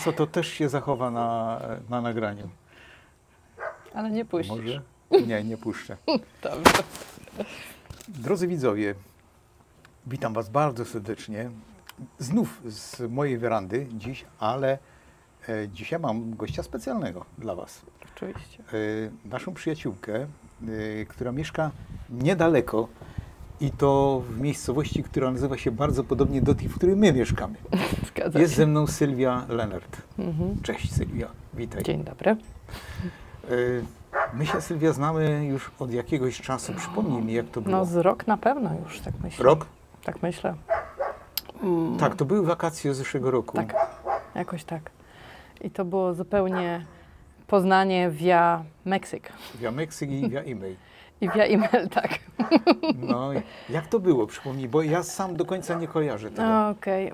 co, to też się zachowa na nagraniu. Ale nie puścisz. Może? Nie, nie puszczę. Dobrze. Drodzy widzowie, witam Was bardzo serdecznie. Znów z mojej werandy dziś, ale dzisiaj mam gościa specjalnego dla Was. Oczywiście. Naszą przyjaciółkę, która mieszka niedaleko i to w miejscowości, która nazywa się bardzo podobnie do tej, w której my mieszkamy. Zgadza Jest się. ze mną Sylwia Lenert. Mhm. Cześć Sylwia, witaj. Dzień dobry. My się, Sylwia, znamy już od jakiegoś czasu. Przypomnij mi, jak to było. No z rok na pewno już, tak myślę. Rok? Tak myślę. Tak, to były wakacje zeszłego roku. Tak, jakoś tak. I to było zupełnie poznanie via Meksyk. Via Meksyk i via e-mail. I via e-mail, tak. No, jak to było? Przypomnij, bo ja sam do końca nie kojarzę tego. Okej,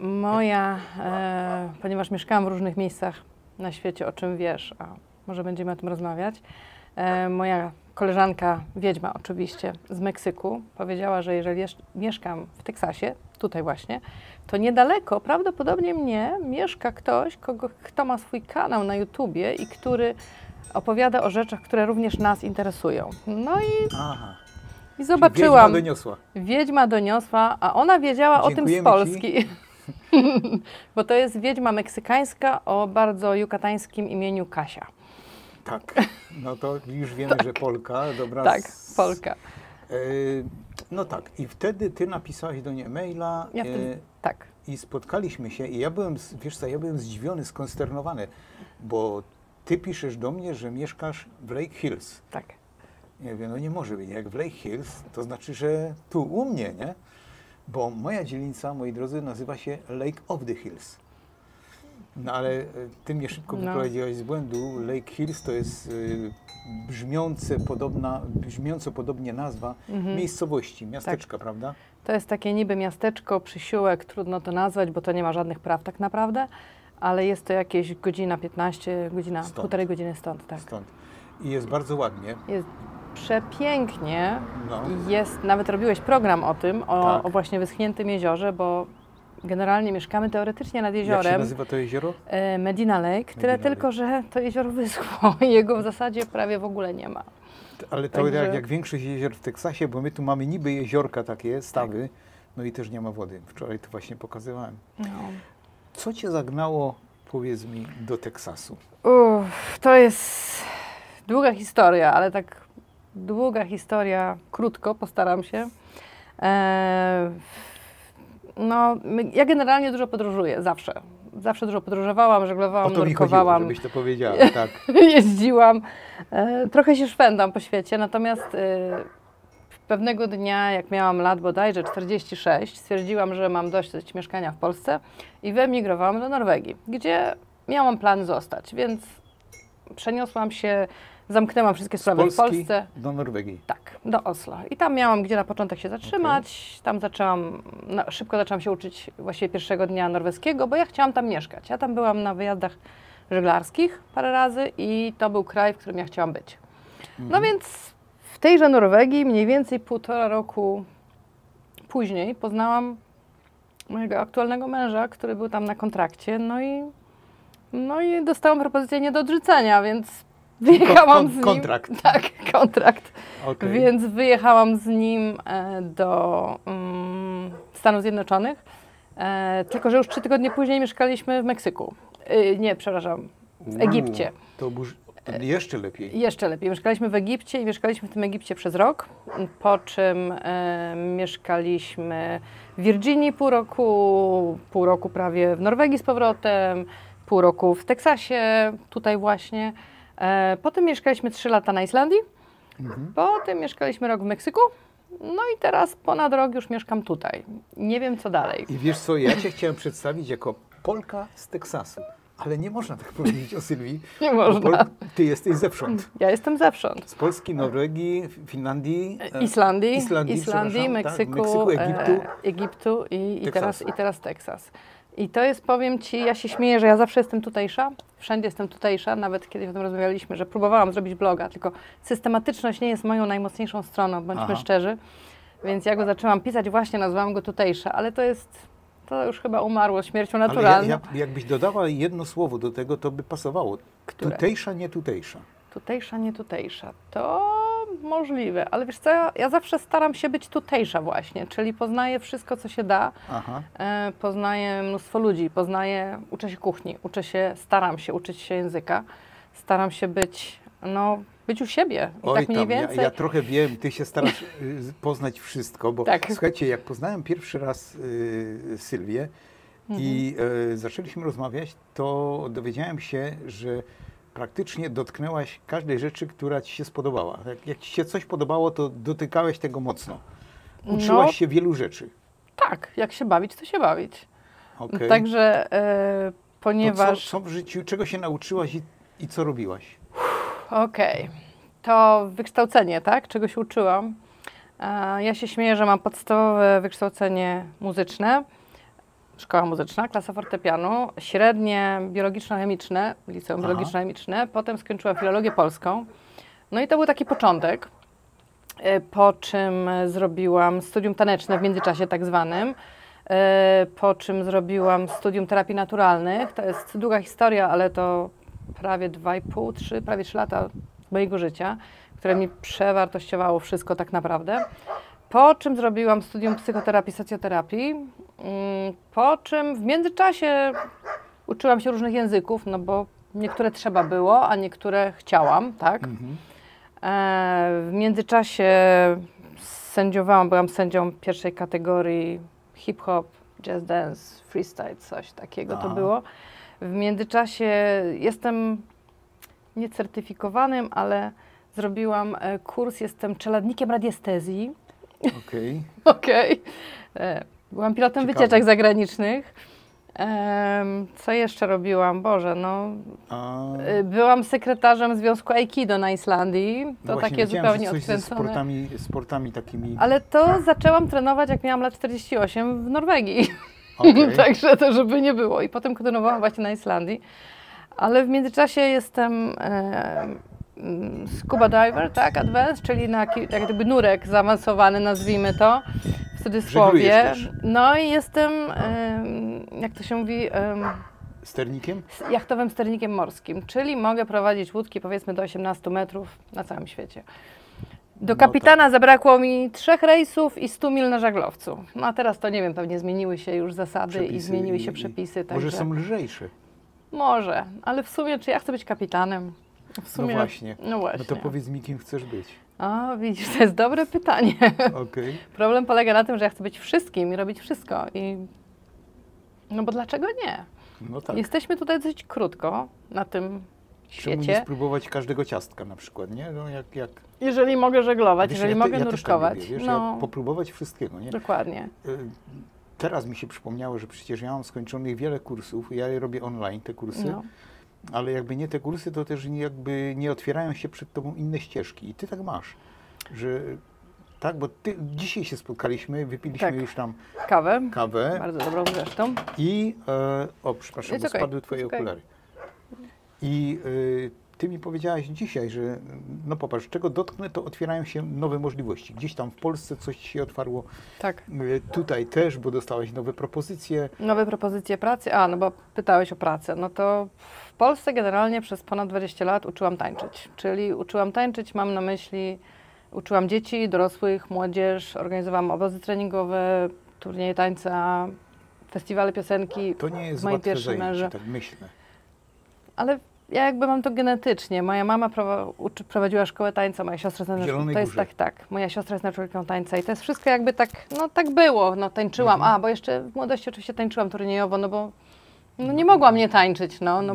ponieważ mieszkałam w różnych miejscach na świecie, o czym wiesz, a może będziemy o tym rozmawiać, moja koleżanka, wiedźma oczywiście, z Meksyku, powiedziała, że jeżeli mieszkam w Teksasie, tutaj właśnie, to niedaleko, prawdopodobnie mnie, mieszka ktoś, kto ma swój kanał na YouTubie i który opowiada o rzeczach, które również nas interesują. No Aha. i zobaczyłam. Wiedźma doniosła. Wiedźma doniosła, a ona wiedziała o tym z Dziękujemy Polski. Bo to jest wiedźma meksykańska o bardzo jukatańskim imieniu Kasia. Tak, no to już wiemy, że Polka, dobra. Tak, Polka. No tak, i wtedy ty napisałaś do niej maila Ja wtedy, tak. i spotkaliśmy się i ja byłem, wiesz co, ja byłem zdziwiony, skonsternowany, bo ty piszesz do mnie, że mieszkasz w Lake Hills. Tak. Ja wiem, no nie może być, jak w Lake Hills, to znaczy, że tu u mnie, nie? Bo moja dzielnica, moi drodzy, nazywa się Lake of the Hills. No ale ty mnie szybko wyprowadziłaś z błędu. Lake Hills to jest brzmiąco podobnie nazwa miejscowości, miasteczka, tak. Prawda? To jest takie niby miasteczko, przysiółek, trudno to nazwać, bo to nie ma żadnych praw tak naprawdę, ale jest to jakieś godzina 15, półtorej godziny stąd, tak. Stąd. I jest bardzo ładnie. Jest przepięknie. No. Jest, nawet robiłeś program o tym, o właśnie wyschniętym jeziorze, bo generalnie mieszkamy teoretycznie nad jeziorem. Jak się nazywa to jezioro? Medina Lake, tyle tylko, że to jezioro wyschło i jego w zasadzie prawie w ogóle nie ma. Ale to także jak większość jezior w Teksasie, bo my tu mamy niby jeziorka takie, stawy, tak. No i też nie ma wody. Wczoraj to właśnie pokazywałem. No. Co cię zagnało, powiedz mi, do Teksasu? To jest długa historia, ale tak długa historia, krótko postaram się. No, ja generalnie dużo podróżuję, zawsze. Zawsze dużo podróżowałam, żeglowałam, nurkowałam. Żebyś to powiedziała, tak. Jeździłam. Trochę się szwendam po świecie, natomiast pewnego dnia, jak miałam lat bodajże 46, stwierdziłam, że mam dość mieszkania w Polsce i wyemigrowałam do Norwegii, gdzie miałam plan zostać, więc przeniosłam się, zamknęłam wszystkie sprawy w Polsce. Do Norwegii? Tak, do Oslo. I tam miałam gdzie na początek się zatrzymać. Tam szybko zaczęłam się uczyć właściwie pierwszego dnia norweskiego, bo ja chciałam tam mieszkać. Ja tam byłam na wyjazdach żeglarskich parę razy i to był kraj, w którym ja chciałam być. No więc w tejże Norwegii mniej więcej 1,5 roku później poznałam mojego aktualnego męża, który był tam na kontrakcie. No i dostałam propozycję nie do odrzucenia, więc wyjechałam z nim. Kontrakt. Tak, kontrakt. Okay. Więc wyjechałam z nim do Stanów Zjednoczonych. Tylko że już 3 tygodnie później mieszkaliśmy w Meksyku. Nie, przepraszam, w Egipcie. To jeszcze lepiej. Jeszcze lepiej. Mieszkaliśmy w Egipcie i mieszkaliśmy w tym Egipcie przez rok, po czym mieszkaliśmy w Virginii pół roku prawie w Norwegii z powrotem, pół roku w Teksasie, tutaj właśnie. Potem mieszkaliśmy 3 lata na Islandii, potem mieszkaliśmy rok w Meksyku, no i teraz ponad rok już mieszkam tutaj. Nie wiem, co dalej. I wiesz co, ja cię chciałem przedstawić jako Polka z Teksasu, ale nie można tak powiedzieć o Sylwii. Nie można. Ty jesteś zewsząd. Ja jestem zewsząd. Z Polski, Norwegii, Finlandii, Islandii, Meksyku, Egiptu i teraz Teksas. I to jest, powiem Ci, ja się śmieję, że ja zawsze jestem tutejsza, wszędzie jestem tutejsza, nawet kiedyś o tym rozmawialiśmy, że próbowałam zrobić bloga, tylko systematyczność nie jest moją najmocniejszą stroną, bądźmy szczerzy, więc ja go zaczęłam pisać, właśnie nazwałam go tutejsza, ale to jest to już chyba umarło śmiercią Ale naturalną. jakbyś dodała jedno słowo do tego, to by pasowało. Które? Tutejsza, nie tutejsza. Tutejsza, nie tutejsza. To możliwe, ale wiesz co, ja zawsze staram się być tutejsza właśnie, czyli poznaję wszystko, co się da, Aha. poznaję mnóstwo ludzi, uczę się kuchni, staram się uczyć się języka, staram się być, być u siebie i Oj, tak mniej tam, więcej. ja trochę wiem, ty się starasz poznać wszystko, bo Tak. słuchajcie, jak poznałem pierwszy raz Sylwię i zaczęliśmy rozmawiać, to dowiedziałem się, że praktycznie dotknęłaś każdej rzeczy, która ci się spodobała. Jak ci się coś podobało, to dotykałeś tego mocno. Uczyłaś się wielu rzeczy. Tak, jak się bawić, to się bawić. Okay. Także ponieważ... To co w życiu, czego się nauczyłaś i co robiłaś? Okej. To wykształcenie, tak? Czego się uczyłam. Ja się śmieję, że mam podstawowe wykształcenie muzyczne, szkoła muzyczna, klasa fortepianu, średnie biologiczno-chemiczne, liceum biologiczno-chemiczne, potem skończyłam filologię polską. No i to był taki początek, po czym zrobiłam studium taneczne w międzyczasie tak zwanym, po czym zrobiłam studium terapii naturalnych. To jest długa historia, ale to prawie 2,5, prawie 3 lata mojego życia, które mi przewartościowało wszystko tak naprawdę. Po czym zrobiłam studium psychoterapii, socjoterapii, po czym w międzyczasie uczyłam się różnych języków, no bo niektóre trzeba było, a niektóre chciałam, tak? W międzyczasie sędziowałam, byłam sędzią pierwszej kategorii hip-hop, jazz dance, freestyle, coś takiego to było. W międzyczasie jestem niecertyfikowanym, ale zrobiłam kurs, jestem czeladnikiem radiestezji. Okej. Byłam pilotem wycieczek zagranicznych. Co jeszcze robiłam? Boże, byłam sekretarzem Związku Aikido na Islandii. To właśnie takie zupełnie coś odkręcone. ze sportami takimi... Ale to zaczęłam trenować, jak miałam lat 48 w Norwegii. Także to żeby nie było. I potem kontynuowałam właśnie na Islandii. Ale w międzyczasie jestem scuba diver, tak, advanced, czyli jak gdyby nurek zaawansowany, nazwijmy to, w cudzysłowie. No i jestem, jak to się mówi... sternikiem? Jachtowym sternikiem morskim, czyli mogę prowadzić łódki powiedzmy do 18 metrów na całym świecie. Do kapitana zabrakło mi 3 rejsów i 100 mil na żaglowcu. No a teraz to nie wiem, pewnie zmieniły się już zasady i zmieniły się przepisy. Może są lżejsze? Może, ale w sumie czy ja chcę być kapitanem? W sumie, no właśnie. No to powiedz mi, kim chcesz być. A, widzisz, to jest dobre pytanie. Problem polega na tym, że ja chcę być wszystkim i robić wszystko. No bo dlaczego nie? No tak. Jesteśmy tutaj dosyć krótko na tym świecie. Czemu nie spróbować każdego ciastka na przykład, nie? No jak... Jeżeli mogę żeglować, jeżeli mogę nurkować. Też tak lubię, wiesz, popróbować wszystkiego, nie? Dokładnie. Teraz mi się przypomniało, że przecież ja mam skończonych wiele kursów, ja je robię online, te kursy, ale jakby nie te kursy, to też jakby nie otwierają się przed tobą inne ścieżki. I ty tak masz, że tak, bo dzisiaj się spotkaliśmy, wypiliśmy już tam kawę. Bardzo dobrą zresztą. I, przepraszam, bo spadły twoje okulary. I ty mi powiedziałaś dzisiaj, że no popatrz, czego dotknę, to otwierają się nowe możliwości. Gdzieś tam w Polsce coś się otwarło. Tak. Tutaj też, bo dostałaś nowe propozycje. Nowe propozycje pracy? No bo pytałeś o pracę. No to w Polsce generalnie przez ponad 20 lat uczyłam tańczyć. Czyli uczyłam tańczyć, mam na myśli, uczyłam dzieci, dorosłych, młodzież, organizowałam obozy treningowe, turnieje tańca, festiwale piosenki. To nie jest łatwe zajęcie, tak myślę. Ale ja jakby mam to genetycznie. Moja mama prowadziła szkołę tańca, moja siostra jest moja siostra jest nauczycielką tańca i to jest wszystko jakby tak, tak było, tańczyłam, bo jeszcze w młodości oczywiście tańczyłam turniejowo, no bo nie mogłam nie tańczyć,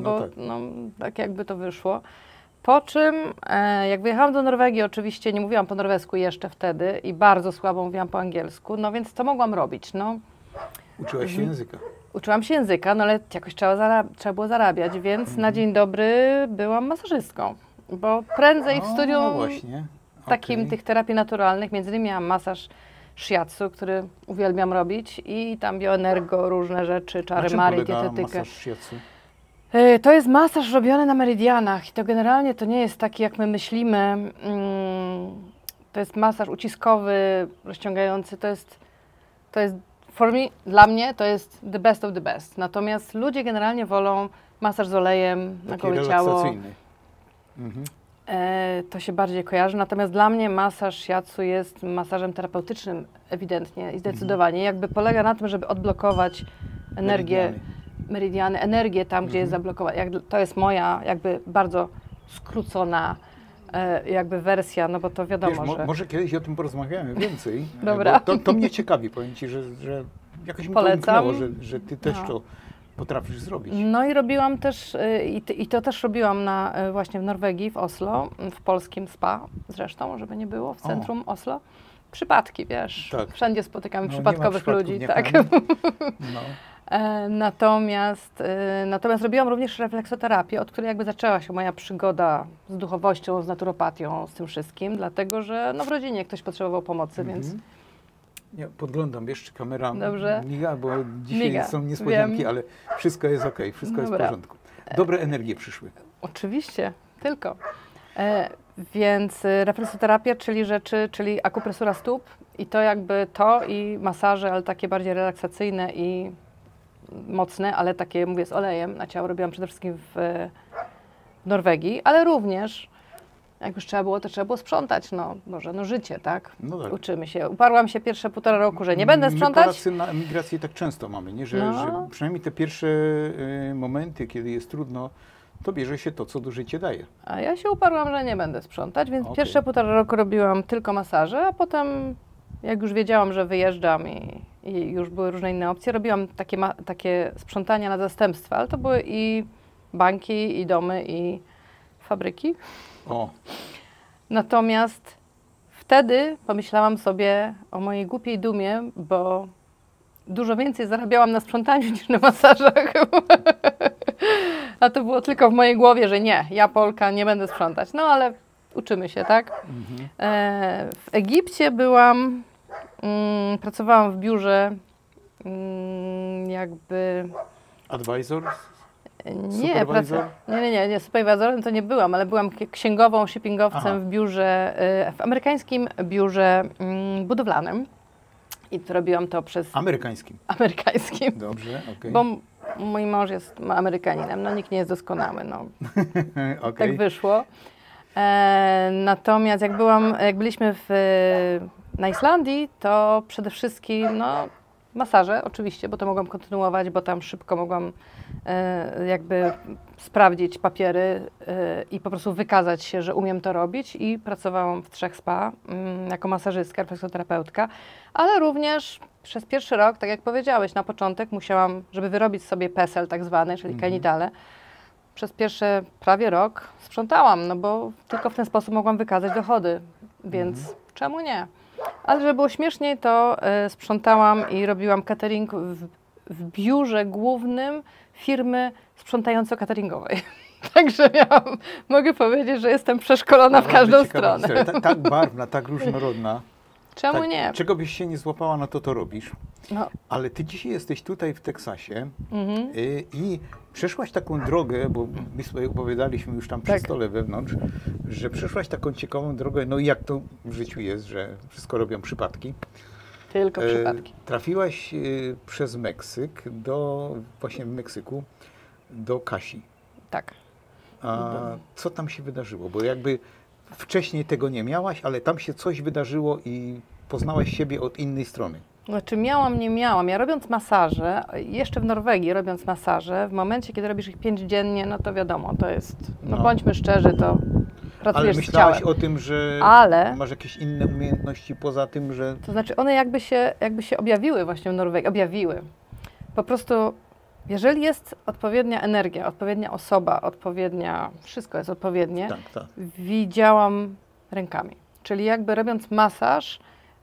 tak jakby to wyszło. Po czym, jak wyjechałam do Norwegii, oczywiście nie mówiłam po norwesku jeszcze wtedy i bardzo słabo mówiłam po angielsku, więc co mogłam robić, Uczyłaś się języka? Uczyłam się języka, ale jakoś trzeba było zarabiać, więc na dzień dobry byłam masażystką, bo prędzej w studium takim tych terapii naturalnych, między innymi miałam masaż shiatsu, który uwielbiam robić i tam bioenergo, różne rzeczy, czary mary, dietetykę. Masaż shiatsu? To jest masaż robiony na meridianach i to generalnie to nie jest taki, jak my myślimy. To jest masaż uciskowy, rozciągający, to jest Dla mnie to jest the best of the best. Natomiast ludzie generalnie wolą masaż z olejem na gołe ciało. To się bardziej kojarzy. Natomiast dla mnie masaż shiatsu jest masażem terapeutycznym ewidentnie i zdecydowanie. Jakby polega na tym, żeby odblokować energię, meridiany, energię tam, gdzie jest zablokowana. To jest moja jakby bardzo skrócona jakby wersja, no bo to wiadomo, Wiesz, że... Może kiedyś o tym porozmawiamy więcej. Dobra. To mnie ciekawi, powiem Ci, że jakoś mi to umknęło, że Ty też to potrafisz zrobić. No i robiłam też, i to też robiłam właśnie w Norwegii, w Oslo, w polskim spa zresztą, żeby nie było, w centrum Oslo. Przypadki, wiesz, wszędzie spotykamy przypadkowych ludzi. Tak. No. Natomiast robiłam również refleksoterapię, od której jakby zaczęła się moja przygoda z duchowością, z naturopatią, z tym wszystkim, dlatego że w rodzinie ktoś potrzebował pomocy, więc... Ja podglądam, wiesz, czy kamera miga, bo dzisiaj są niespodzianki, ale wszystko jest okej, wszystko jest w porządku. Dobre energie przyszły. Oczywiście, tylko. Więc refleksoterapia, czyli akupresura stóp i to jakby i masaże, ale takie bardziej relaksacyjne i mocne, ale takie, mówię, z olejem na ciało robiłam przede wszystkim w Norwegii, ale również jak już trzeba było sprzątać, życie, tak? No tak. Uczymy się. Uparłam się pierwsze 1,5 roku, że nie będę sprzątać. My Polacy na emigracji tak często mamy, nie? Że przynajmniej te pierwsze momenty, kiedy jest trudno, to bierze się to, co do życia daje. A ja się uparłam, że nie będę sprzątać, więc pierwsze 1,5 roku robiłam tylko masaże, a potem jak już wiedziałam, że wyjeżdżam i już były różne inne opcje, robiłam takie sprzątania na zastępstwa, ale to były i banki, i domy, i fabryki. Natomiast wtedy pomyślałam sobie o mojej głupiej dumie, bo dużo więcej zarabiałam na sprzątaniu niż na masażach. A to było tylko w mojej głowie, że nie, ja Polka, nie będę sprzątać. No ale uczymy się, tak? W Egipcie pracowałam w biurze jakby... Advisor? Nie, superwizorem to nie byłam, ale byłam księgową, shippingowcem w biurze, w amerykańskim biurze budowlanym. I robiłam to przez... Amerykańskim? Amerykańskim. Dobrze, okej. Bo mój mąż jest Amerykaninem, nikt nie jest doskonały, tak wyszło. Natomiast jak byliśmy na Islandii, to przede wszystkim, masaże oczywiście, bo to mogłam kontynuować, bo tam szybko mogłam jakby sprawdzić papiery i po prostu wykazać się, że umiem to robić i pracowałam w 3 spa jako masażystka, refleksoterapeutka, ale również przez pierwszy rok, tak jak powiedziałeś, na początek musiałam, żeby wyrobić sobie PESEL tak zwany, czyli genitale, przez pierwszy prawie rok sprzątałam, bo tylko w ten sposób mogłam wykazać dochody, więc czemu nie? Ale żeby było śmieszniej, to sprzątałam i robiłam catering w biurze głównym firmy sprzątająco-cateringowej. Także mogę powiedzieć, że jestem przeszkolona w każdą stronę. Tak barwna, tak różnorodna. Czemu nie? Czego byś się nie złapała, no to robisz. Ale ty dzisiaj jesteś tutaj w Teksasie i przeszłaś taką drogę, bo my sobie opowiadaliśmy już tam przy stole wewnątrz, że przeszłaś taką ciekawą drogę, jak to w życiu jest, że wszystko robią przypadki. Tylko przypadki. Trafiłaś przez Meksyk właśnie w Meksyku do Kasi. Tak. A co tam się wydarzyło? Bo jakby wcześniej tego nie miałaś, ale tam się coś wydarzyło i poznałaś siebie od innej strony. Znaczy nie miałam. Ja robiąc masaże, jeszcze w Norwegii robiąc masaże, w momencie, kiedy robisz ich 5 dziennie, to wiadomo, to jest, bądźmy szczerzy, to pracujesz ale myślałaś o tym, że masz jakieś inne umiejętności poza tym, że... To znaczy one jakby się objawiły właśnie w Norwegii, Po prostu, jeżeli jest odpowiednia energia, odpowiednia osoba, wszystko jest odpowiednie, widziałam rękami. Czyli jakby robiąc masaż,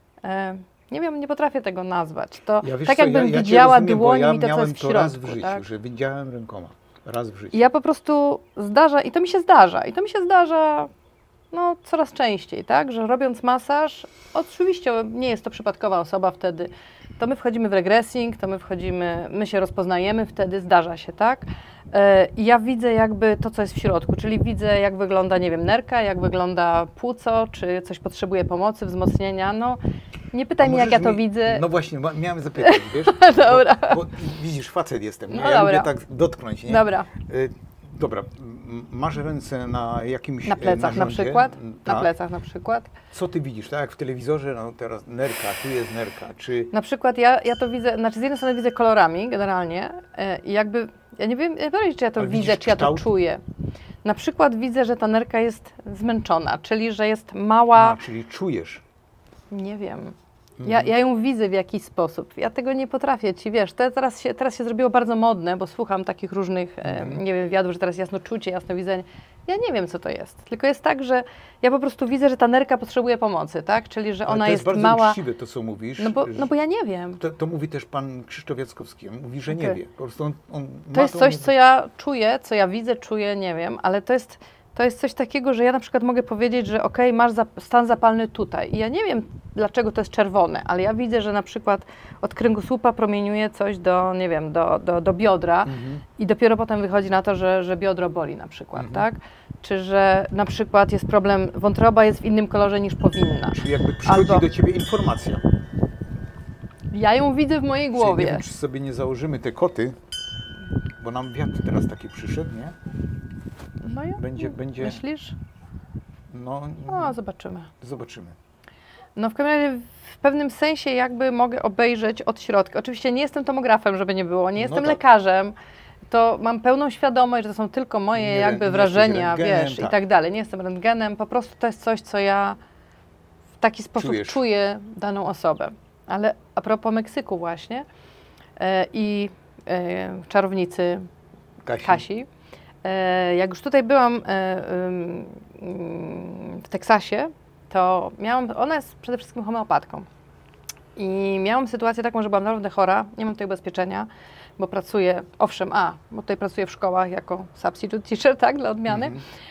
nie wiem, nie potrafię tego nazwać. To tak jakbym widziała dłoni i to, co jest w środku. Raz w życiu, że widziałem rękoma. Raz w życiu. I ja po prostu i to mi się zdarza, coraz częściej, tak? Że robiąc masaż, oczywiście nie jest to przypadkowa osoba wtedy, to my wchodzimy w regressing, my się rozpoznajemy wtedy, zdarza się, tak? I ja widzę jakby to, co jest w środku, czyli widzę, jak wygląda, nie wiem, nerka, jak wygląda płuco, czy coś potrzebuje pomocy, wzmocnienia, Nie pytaj mnie, jak ja to widzę. No właśnie, miałem zapytać, wiesz? Dobra. Bo widzisz, facet jestem, No ja dobra. lubię tak dotknąć, nie? Dobra. Dobra, masz ręce na jakimś Na plecach na narządzie. przykład. Tak. Na plecach na przykład. Co ty widzisz, tak jak w telewizorze, no teraz nerka, tu jest nerka, czy... Na przykład ja to widzę, znaczy z jednej strony widzę kolorami generalnie i jakby, ja nie wiem, czy ja to Ale widzę, widzisz czy ja to kształt? czuję. Na przykład widzę, że ta nerka jest zmęczona, czyli że jest mała, czyli czujesz. nie wiem. Ja ją widzę w jakiś sposób. Ja tego nie potrafię ci, wiesz, teraz się zrobiło bardzo modne, bo słucham takich różnych, nie wiem, wywiadów, że teraz jasnoczucie, jasnowidzenie. Ja nie wiem, co to jest. Tylko jest tak, że ja po prostu widzę, że ta nerka potrzebuje pomocy, tak? Czyli, że ona Ale to jest bardzo mała. uczciwe to, co mówisz. No bo ja nie wiem. To mówi też pan Krzysztof Jackowski. On mówi, że nie Okej. wie. Po prostu on To ma jest coś, co ja czuję, co ja widzę, czuję, nie wiem, ale to jest coś takiego, że ja na przykład mogę powiedzieć, że okej, masz stan zapalny tutaj. I ja nie wiem, dlaczego to jest czerwone, ale ja widzę, że na przykład od kręgosłupa promieniuje coś do, nie wiem, do biodra i dopiero potem wychodzi na to, że biodro boli na przykład, tak? Czy że na przykład jest problem, wątroba jest w innym kolorze niż powinna. Czyli jakby przychodzi Albo- do ciebie informacja. Ja ją widzę w mojej Czyli nie głowie. wiem, czy sobie nie założymy te koty, bo nam wiatr teraz taki przyszedł, nie? No ja, Będzie, myślisz? no No, zobaczymy. zobaczymy. No w każdym razie w pewnym sensie jakby mogę obejrzeć od środka. Oczywiście nie jestem tomografem, żeby nie było, nie jestem tak. lekarzem. To mam pełną świadomość, że to są tylko moje Nie jakby jesteś wrażenia, rentgenem, wiesz, tak. i tak dalej. Nie jestem rentgenem, po prostu to jest coś, co ja w taki sposób Czujesz. czuję daną osobę. Ale a propos Meksyku właśnie i czarownicy Kasi. Jak już tutaj byłam w Teksasie, to ona jest przede wszystkim homeopatką. I miałam sytuację taką, że byłam naprawdę chora, nie mam tutaj ubezpieczenia, bo pracuję, owszem, bo tutaj pracuję w szkołach jako substitute teacher, tak, dla odmiany,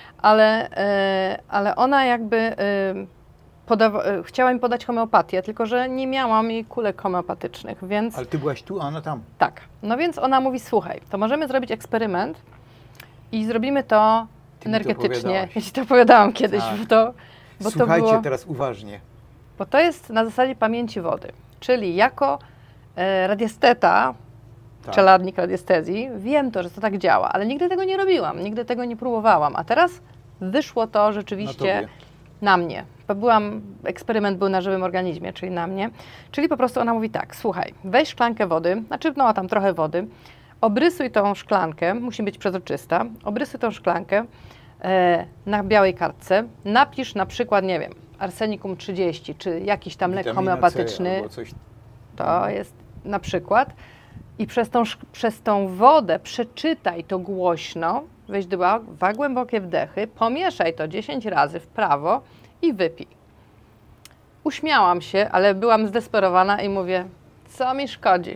ale ona jakby chciała mi podać homeopatię, tylko że nie miałam jej kulek homeopatycznych, więc... Ale ty byłaś tu, a ona tam. Tak. No więc ona mówi, słuchaj, to możemy zrobić eksperyment i zrobimy to Ty mi to energetycznie. opowiadałaś. Ja ci to opowiadałam kiedyś, Tak. bo Słuchajcie to było... teraz uważnie. Bo to jest na zasadzie pamięci wody, czyli jako radiesteta, Tak. czeladnik radiestezji, wiem to, że to tak działa, ale nigdy tego nie robiłam, nigdy tego nie próbowałam, a teraz wyszło to rzeczywiście tobie. na mnie. Eksperyment był na żywym organizmie, czyli na mnie. Czyli po prostu ona mówi tak, słuchaj, weź szklankę wody, znaczy no tam trochę wody, obrysuj tą szklankę, musi być przezroczysta, obrysuj tą szklankę na białej kartce, napisz na przykład, nie wiem, arsenikum 30, czy jakiś tam lek Witamina homeopatyczny, C albo coś. to jest na przykład, i przez tą wodę przeczytaj to głośno, weź dwa głębokie wdechy, pomieszaj to 10 razy w prawo i wypij. Uśmiałam się, ale byłam zdesperowana i mówię, co mi szkodzi?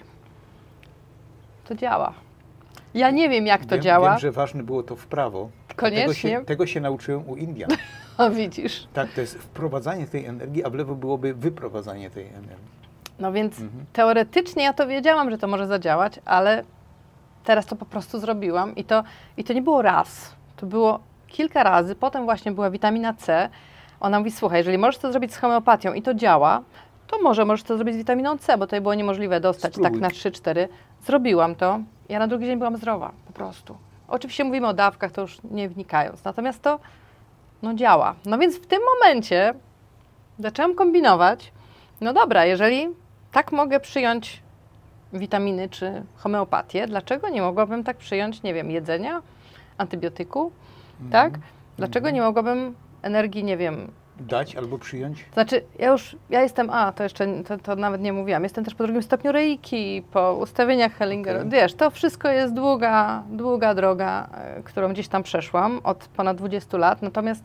To działa. Ja nie wiem, jak to działa. Wiem, że ważne było to w prawo. Koniecznie. Tego się nauczyłem u Indian. O, widzisz. Tak, to jest wprowadzanie tej energii, a w lewo byłoby wyprowadzanie tej energii. No więc teoretycznie ja to wiedziałam, że to może zadziałać, ale teraz to po prostu zrobiłam i to nie było raz. To było kilka razy. Potem właśnie była witamina C. Ona mówi, słuchaj, jeżeli możesz to zrobić z homeopatią i to działa, to możesz to zrobić z witaminą C, bo to było niemożliwe dostać Spróbuj. tak na 3-4. Zrobiłam to. Ja na drugi dzień byłam zdrowa, po prostu. Oczywiście mówimy o dawkach, to już nie wnikając. Natomiast to działa. No więc w tym momencie zaczęłam kombinować. No dobra, jeżeli tak mogę przyjąć witaminy czy homeopatię, dlaczego nie mogłabym tak przyjąć, nie wiem, jedzenia, antybiotyku, tak? Dlaczego nie mogłabym energii, nie wiem... Dać albo przyjąć? Znaczy, ja jestem, to jeszcze, to nawet nie mówiłam, jestem też po drugim stopniu reiki, po ustawieniach Hellingera. Okay. Wiesz, to wszystko jest długa droga, którą gdzieś tam przeszłam od ponad 20 lat, natomiast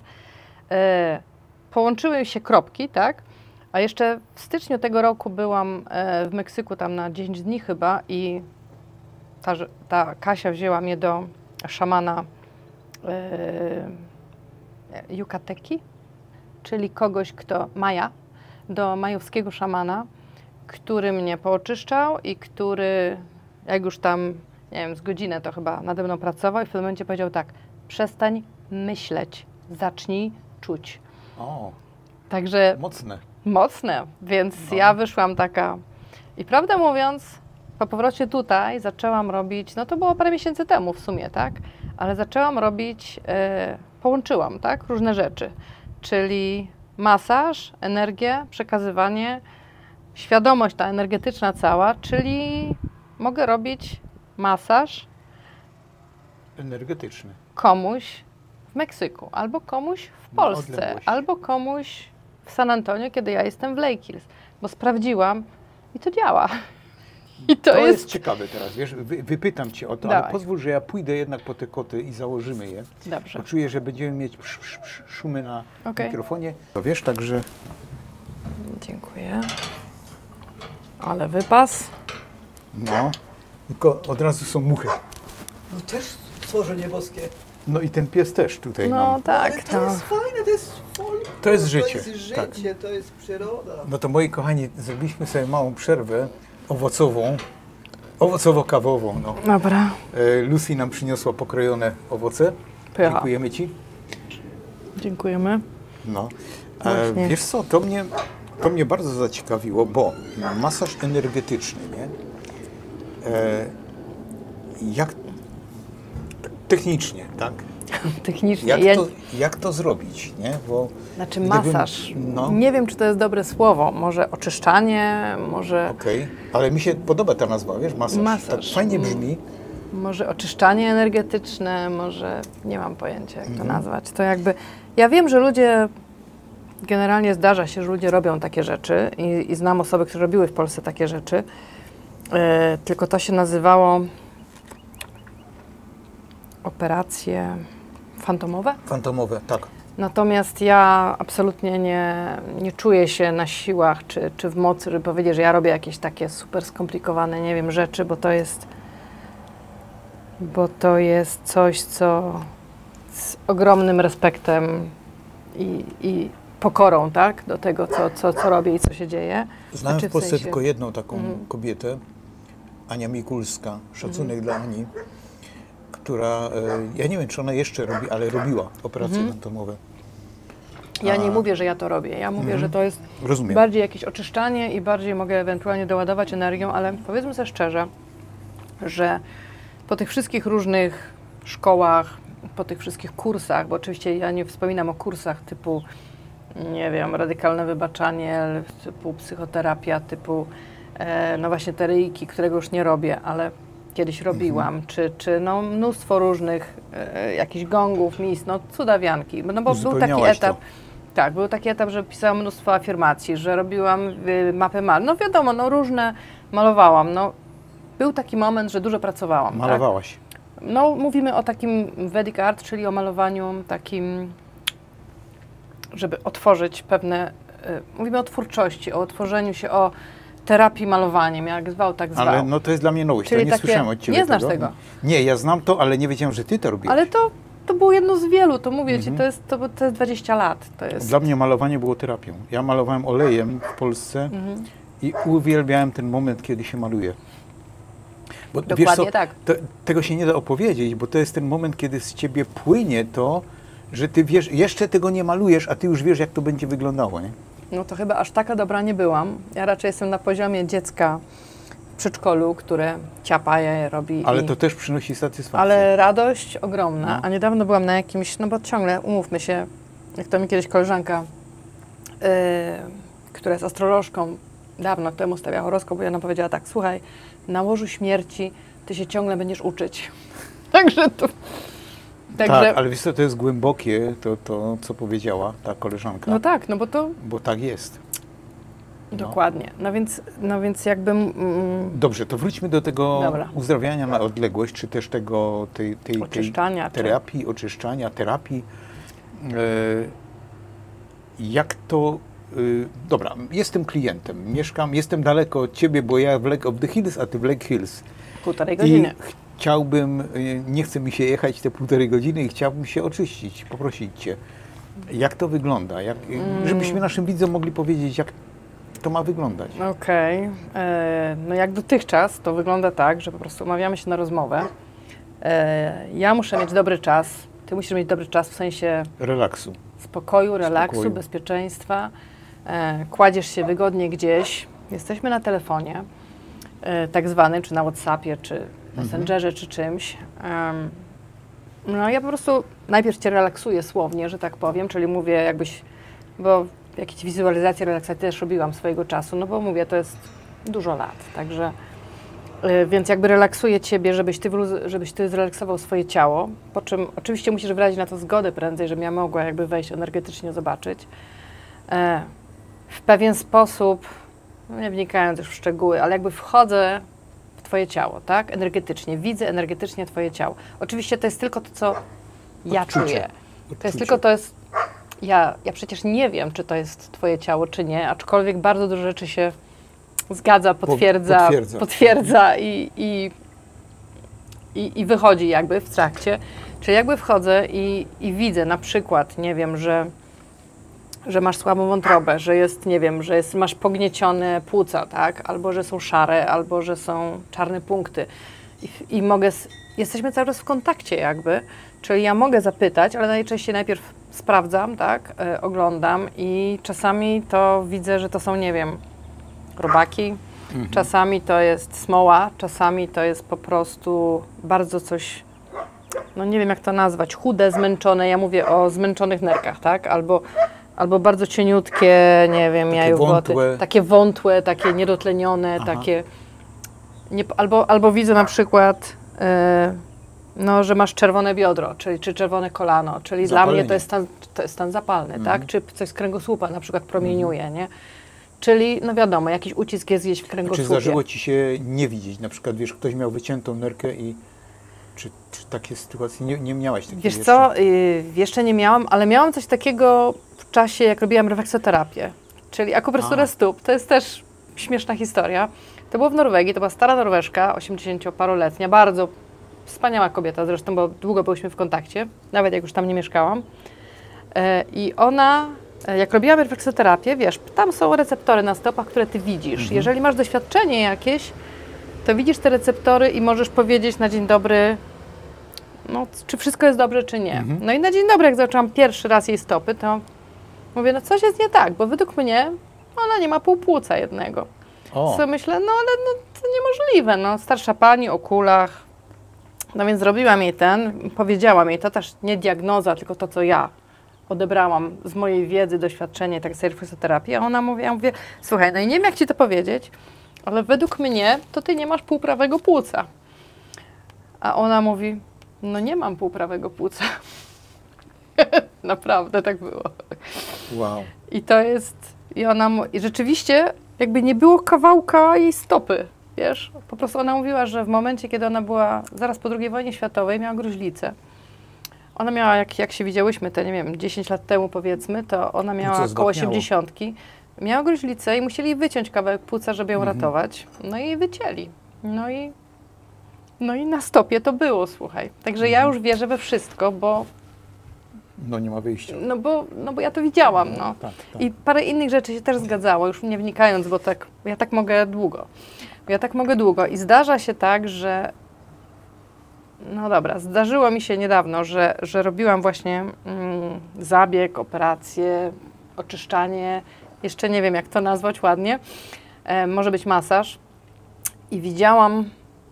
połączyły się kropki, tak? A jeszcze w styczniu tego roku byłam w Meksyku tam na 10 dni chyba i ta Kasia wzięła mnie do szamana Yucateki, czyli kogoś, do majowskiego szamana, który mnie pooczyszczał i który, jak już tam, nie wiem, z godzinę to chyba nade mną pracował i w pewnym momencie powiedział tak, przestań myśleć, zacznij czuć. O, Także mocne. Mocne, więc No. ja wyszłam taka i prawdę mówiąc, po powrocie tutaj zaczęłam robić, no to było parę miesięcy temu w sumie, tak? Ale zaczęłam robić, połączyłam, tak? Różne rzeczy, czyli masaż, energię, przekazywanie, świadomość ta energetyczna cała, czyli mogę robić masaż Energetyczny. komuś w Meksyku, albo komuś w Na Polsce, odległość. albo komuś w San Antonio, kiedy ja jestem w Lake Hills, bo sprawdziłam i to działa. I to jest jest... ciekawe teraz, wiesz, wypytam cię o to, Dawaj. ale pozwól, że ja pójdę jednak po te koty i założymy je. Dobrze. Bo czuję, że będziemy mieć szumy na Okej. mikrofonie. To wiesz, także Dziękuję. Ale wypas. no, tylko od razu są muchy. No też stworzenie boskie. No i ten pies też tutaj No nam. Ale tak, to jest fajne, to jest folk. To jest życie, To jest tak. życie, to jest przyroda. No to moi kochani, zrobiliśmy sobie małą przerwę owocową, owocowo-kawową. No. Dobra. Lucy nam przyniosła pokrojone owoce. Pycha. Dziękujemy ci. Dziękujemy. No. Właśnie. Wiesz co, to mnie bardzo zaciekawiło, bo masaż energetyczny, nie? Jak technicznie, tak? Technicznie. Jak to zrobić, nie? Bo Znaczy gdybym- masaż. No, Nie wiem, czy to jest dobre słowo. Może oczyszczanie, może, okej. Ale mi się podoba ta nazwa, wiesz, masaż. Masaż. Tak fajnie brzmi. może oczyszczanie energetyczne, może nie mam pojęcia, jak Mhm. to nazwać. To jakby. Ja wiem, że ludzie. Generalnie zdarza się, że ludzie robią takie rzeczy i znam osoby, które robiły w Polsce takie rzeczy. Tylko to się nazywało operacje fantomowe. Fantomowe, tak. Natomiast ja absolutnie nie czuję się na siłach czy w mocy, żeby powiedzieć, że ja robię jakieś takie super skomplikowane, nie wiem, rzeczy, bo to jest coś, co z ogromnym respektem i pokorą, tak, do tego, co robię i co się dzieje. Znałem Znaczy w Polsce sensie- tylko jedną taką kobietę, Ania Mikulska, szacunek dla Ani, która, ja nie wiem, czy ona jeszcze robi, ale robiła operacje fantomowe. Ja nie mówię, że ja to robię. Ja mówię, że to jest Rozumiem. bardziej jakieś oczyszczanie i bardziej mogę ewentualnie doładować energią, ale powiedzmy sobie szczerze, że po tych wszystkich różnych szkołach, po tych wszystkich kursach, bo oczywiście ja nie wspominam o kursach typu, nie wiem, radykalne wybaczanie, typu psychoterapia, typu, no właśnie te reiki, którego już nie robię, ale kiedyś robiłam, czy no mnóstwo różnych jakichś gongów, mis, no cudawianki, no bo był taki Uzupełniałaś to. etap, tak, był taki etap, że pisałam mnóstwo afirmacji, że robiłam mapę mal, no wiadomo, no różne malowałam, no był taki moment, że dużo pracowałam. Tak? Malowałaś. No mówimy o takim Vedic Art, czyli o malowaniu takim, żeby otworzyć pewne, mówimy o twórczości, o otworzeniu się, o terapii malowaniem, jak zwał, tak zwał. Ale no to jest dla mnie nowość, Czyli to nie takie- słyszałem od Ciebie nie znasz tego? Nie, ja znam to, ale nie wiedziałem, że Ty to robiłeś. Ale to było jedno z wielu, to mówię Ci, to jest 20 lat. To jest. Dla mnie malowanie było terapią. Ja malowałem olejem w Polsce i uwielbiałem ten moment, kiedy się maluje. Bo Dokładnie wiesz co, tak. tego się nie da opowiedzieć, bo to jest ten moment, kiedy z Ciebie płynie to, że Ty wiesz, jeszcze tego nie malujesz, a Ty już wiesz, jak to będzie wyglądało, nie? No to chyba aż taka dobra nie byłam. Ja raczej jestem na poziomie dziecka w przedszkolu, które ciapa je robi. Ale i... to też przynosi satysfakcję. Ale radość ogromna. No. A niedawno byłam na jakimś, no bo ciągle, umówmy się, jak to mi kiedyś koleżanka, która jest astrolożką, dawno temu stawiała horoskop, i ona powiedziała tak, słuchaj, na łożu śmierci ty się ciągle będziesz uczyć. Także to... Tak, ale wiesz co, to jest głębokie, to co powiedziała ta koleżanka, No tak, no bo to bo tak jest. No. dokładnie. No więc jakby... Dobrze, to wróćmy do tego Dobra. uzdrawiania na odległość, czy też tego, tej Oczyszczania, czy- terapii, oczyszczania, terapii. Jak to... Dobra, jestem klientem, mieszkam, jestem daleko od Ciebie, bo ja w Lake of the Hills, a Ty w Lake Hills. 1,5 godziny. I chciałbym, nie chce mi się jechać te 1,5 godziny i chciałbym się oczyścić, poprosić Cię. Jak to wygląda? Żebyśmy naszym widzom mogli powiedzieć, jak to ma wyglądać. Okej. No jak dotychczas to wygląda tak, że po prostu umawiamy się na rozmowę. Ja muszę mieć dobry czas, ty musisz mieć dobry czas w sensie Relaksu. spokoju, relaksu, Spokoju. bezpieczeństwa. kładziesz się wygodnie gdzieś, jesteśmy na telefonie, tak zwanym, czy na WhatsAppie, czy Messengerze, czy czymś. No ja po prostu najpierw cię relaksuję słownie, że tak powiem, czyli mówię jakbyś, bo jakieś wizualizacje relaksacji też robiłam swojego czasu, no bo mówię, to jest dużo lat, także więc jakby relaksuję ciebie, żebyś ty zrelaksował swoje ciało, po czym oczywiście musisz wyrazić na to zgodę prędzej, żebym ja mogła jakby wejść energetycznie, zobaczyć. W pewien sposób, no nie wnikając już w szczegóły, ale jakby wchodzę w twoje ciało, tak? Energetycznie, widzę energetycznie twoje ciało. Oczywiście to jest tylko to, co ja czuję. To jest tylko, ja przecież nie wiem, czy to jest twoje ciało, czy nie, aczkolwiek bardzo dużo rzeczy się zgadza, potwierdza i wychodzi jakby w trakcie. Czyli jakby wchodzę i widzę na przykład, nie wiem, że masz słabą wątrobę, że jest, nie wiem, że masz pogniecione płuca, tak? Albo że są szare, albo że są czarne punkty. I jesteśmy cały czas w kontakcie jakby, czyli ja mogę zapytać, ale najczęściej najpierw sprawdzam, tak? Oglądam i czasami to widzę, że to są, nie wiem, robaki, czasami to jest smoła, czasami to jest po prostu bardzo coś, no nie wiem jak to nazwać, chude, zmęczone, ja mówię o zmęczonych nerkach, tak? Albo bardzo cieniutkie, nie wiem, jajowłoty, takie wątłe, takie niedotlenione, takie, albo widzę na przykład, no, że masz czerwone biodro, czy czerwone kolano, czyli zapalenie. Dla mnie to jest stan zapalny, tak? Czy coś z kręgosłupa na przykład promieniuje, nie? Czyli, no wiadomo, jakiś ucisk jest gdzieś w kręgosłupie. Czy zdarzyło ci się nie widzieć? Na przykład, wiesz, ktoś miał wyciętą nerkę i czy takie sytuacje nie miałaś takiej? Wiesz co, jeszcze nie miałam, ale miałam coś takiego w czasie, jak robiłam refleksoterapię, czyli akupresurę stóp. To jest też śmieszna historia. To było w Norwegii, to była stara Norweżka, 80-paroletnia, bardzo wspaniała kobieta zresztą, bo długo byliśmy w kontakcie, nawet jak już tam nie mieszkałam. I ona, jak robiłam refleksoterapię, wiesz, tam są receptory na stopach, które ty widzisz. Jeżeli masz doświadczenie jakieś, to widzisz te receptory i możesz powiedzieć na dzień dobry, no, czy wszystko jest dobrze, czy nie. No i na dzień dobry, jak zobaczyłam pierwszy raz jej stopy, to mówię, no coś jest nie tak, bo według mnie ona nie ma półpłuca jednego. Co myślę, no ale no, to niemożliwe, no, starsza pani o kulach. No więc zrobiłam jej powiedziałam jej, to też nie diagnoza, tylko to, co ja odebrałam z mojej wiedzy, doświadczenia i tak z refleksoterapii, a ona mówi, ja mówię, słuchaj, no i nie wiem, jak ci to powiedzieć, ale według mnie to ty nie masz półprawego płuca. A ona mówi, no nie mam półprawego płuca. Naprawdę tak było. Wow. I to jest, i rzeczywiście jakby nie było kawałka jej stopy, wiesz. Po prostu ona mówiła, że w momencie, kiedy ona była zaraz po II wojnie światowej, miała gruźlicę. Ona miała, jak się widziałyśmy, to nie wiem, 10 lat temu powiedzmy, to ona miała około 80. Miała gruźlicę i musieli wyciąć kawałek płuca, żeby ją ratować. No i jej wycięli. No i na stopie to było, słuchaj. Także ja już wierzę we wszystko, bo... No nie ma wyjścia. No bo ja to widziałam, no. Tak. I parę innych rzeczy się też zgadzało, już nie wnikając, bo ja tak mogę długo. I zdarza się tak, że... No dobra, zdarzyło mi się niedawno, że robiłam właśnie zabieg, operację, oczyszczanie, jeszcze nie wiem jak to nazwać ładnie, może być masaż i widziałam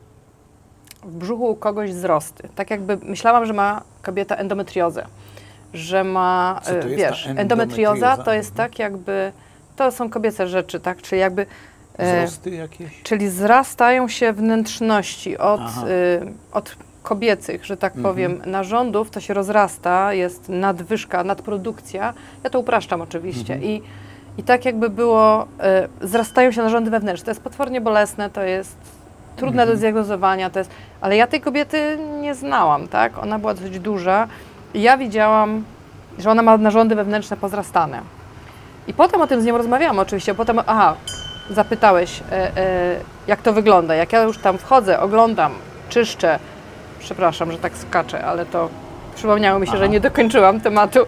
w brzuchu u kogoś wzrosty. Tak jakby myślałam, że ma kobieta endometriozę, że ma, wiesz, endometrioza to jest tak jakby, to są kobiece rzeczy, tak, czyli jakby wzrosty jakieś? Czyli zrastają się wnętrzności od kobiecych, że tak powiem, narządów, to się rozrasta, jest nadwyżka, nadprodukcja. Ja to upraszczam oczywiście. I tak jakby było, zrastają się narządy wewnętrzne. To jest potwornie bolesne, to jest trudne do zdiagnozowania, ale ja tej kobiety nie znałam, tak? Ona była dosyć duża i ja widziałam, że ona ma narządy wewnętrzne pozrastane. I potem o tym z nią rozmawiałam oczywiście, potem, zapytałeś, jak to wygląda. Jak ja już tam wchodzę, oglądam, czyszczę, przepraszam, że tak skaczę, ale to przypomniało mi się, że nie dokończyłam tematu,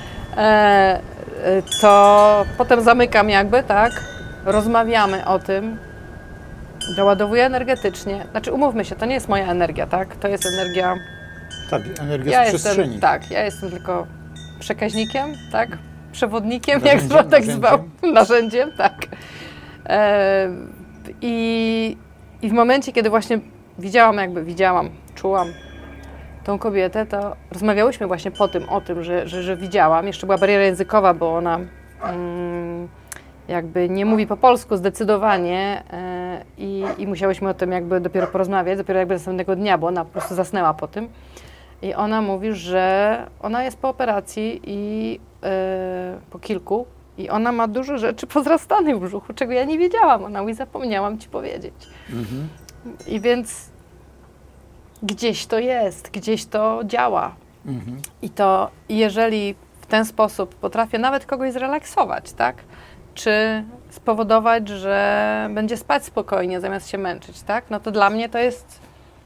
to potem zamykam jakby, tak, rozmawiamy o tym, doładowuję energetycznie, znaczy umówmy się, to nie jest moja energia, tak, to jest energia... Tak, energia z przestrzeni. Ja jestem tylko przekaźnikiem, tak, przewodnikiem, jak Narzędziem, Złotek zwał. narzędziem. Narzędziem, tak. I w momencie, kiedy właśnie czułam tą kobietę, to rozmawiałyśmy właśnie o tym, że widziałam. Jeszcze była bariera językowa, bo ona jakby nie mówi po polsku zdecydowanie i musiałyśmy o tym jakby dopiero porozmawiać, dopiero jakby następnego dnia, bo ona po prostu zasnęła po tym. I ona mówi, że ona jest po operacji i po kilku i ona ma dużo rzeczy pozrastanych w brzuchu, czego ja nie wiedziałam. Ona mówi, zapomniałam ci powiedzieć. Mhm. I więc gdzieś to jest, gdzieś to działa. Mhm. I to jeżeli w ten sposób potrafię nawet kogoś zrelaksować, tak? Czy spowodować, że będzie spać spokojnie zamiast się męczyć, tak? No to dla mnie to jest...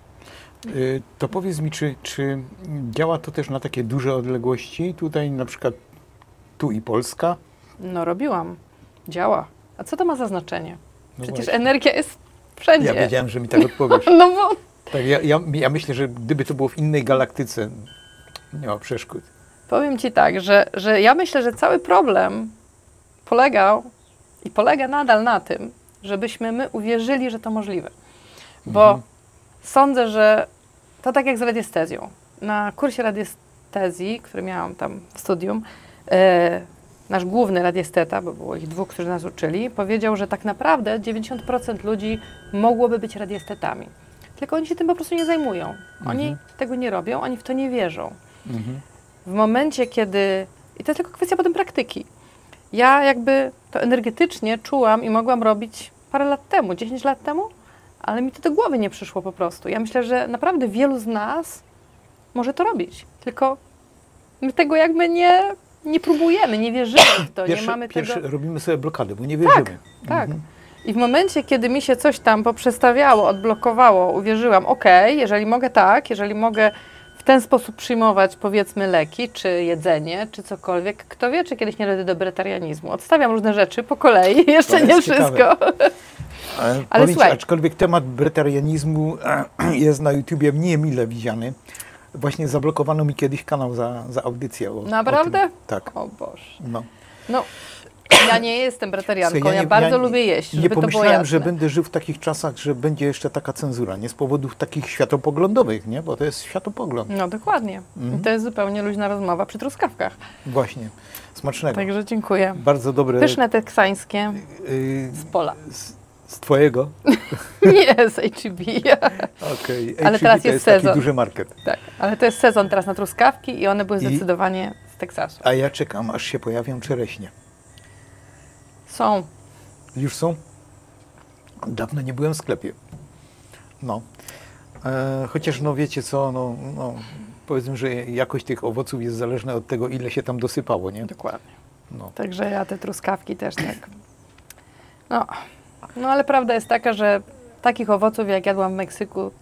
To powiedz mi, czy działa to też na takie duże odległości? Tutaj na przykład tu i Polska? No robiłam. Działa. A co to ma za znaczenie? No Przecież właśnie. energia jest wszędzie. Ja wiedziałem, że mi tak odpowiesz. No bo... Tak, ja myślę, że gdyby to było w innej galaktyce, nie ma przeszkód. Powiem ci tak, że ja myślę, że cały problem polegał i polega nadal na tym, żebyśmy my uwierzyli, że to możliwe. Bo sądzę, że to tak jak z radiestezją. Na kursie radiestezji, który miałam tam w studium, nasz główny radiesteta, bo było ich dwóch, którzy nas uczyli, powiedział, że tak naprawdę 90% ludzi mogłoby być radiestetami. Tylko oni się tym po prostu nie zajmują. Oni tego nie robią, oni w to nie wierzą. W momencie, kiedy... I to jest tylko kwestia potem praktyki. Ja jakby to energetycznie czułam i mogłam robić parę lat temu, 10 lat temu, ale mi to do głowy nie przyszło po prostu. Ja myślę, że naprawdę wielu z nas może to robić. Tylko my tego jakby nie próbujemy, nie wierzymy w to, nie mamy tego... robimy sobie blokadę, bo nie wierzymy. Tak. I w momencie, kiedy mi się coś tam poprzestawiało, odblokowało, uwierzyłam, okej, jeżeli mogę tak, jeżeli mogę w ten sposób przyjmować, powiedzmy, leki, czy jedzenie, czy cokolwiek, kto wie, czy kiedyś nie dojdę do wegetarianizmu. Odstawiam różne rzeczy po kolei, jeszcze nie wszystko. Ale słuchaj. aczkolwiek temat bretarianizmu jest na YouTubie mile widziany. Właśnie zablokowano mi kiedyś kanał za audycję. Naprawdę? O tym. Tak. O Boże. No. No, ja nie jestem bretarianką, Słuchaj, ja bardzo lubię jeść, Nie żeby to było pomyślałem, jasne. że będę żył w takich czasach, że będzie jeszcze taka cenzura. Nie z powodów takich światopoglądowych, nie? Bo to jest światopogląd. No dokładnie. I to jest zupełnie luźna rozmowa przy truskawkach. Właśnie. Smacznego. Także dziękuję. Bardzo dobre. Pyszne teksańskie z pola. Z twojego? Nie, z H-E-B. Okej. Ale teraz to jest taki sezon. duży market. Tak, ale to jest sezon teraz na truskawki i one były zdecydowanie z Teksasu. A ja czekam, aż się pojawią czereśnie. Są. Już są? Dawno nie byłem w sklepie. No. Chociaż no wiecie co, powiedzmy, że jakość tych owoców jest zależna od tego, ile się tam dosypało, nie? Dokładnie. No. Także ja te truskawki też tak. No ale prawda jest taka, że takich owoców jak jadłam w Meksyku,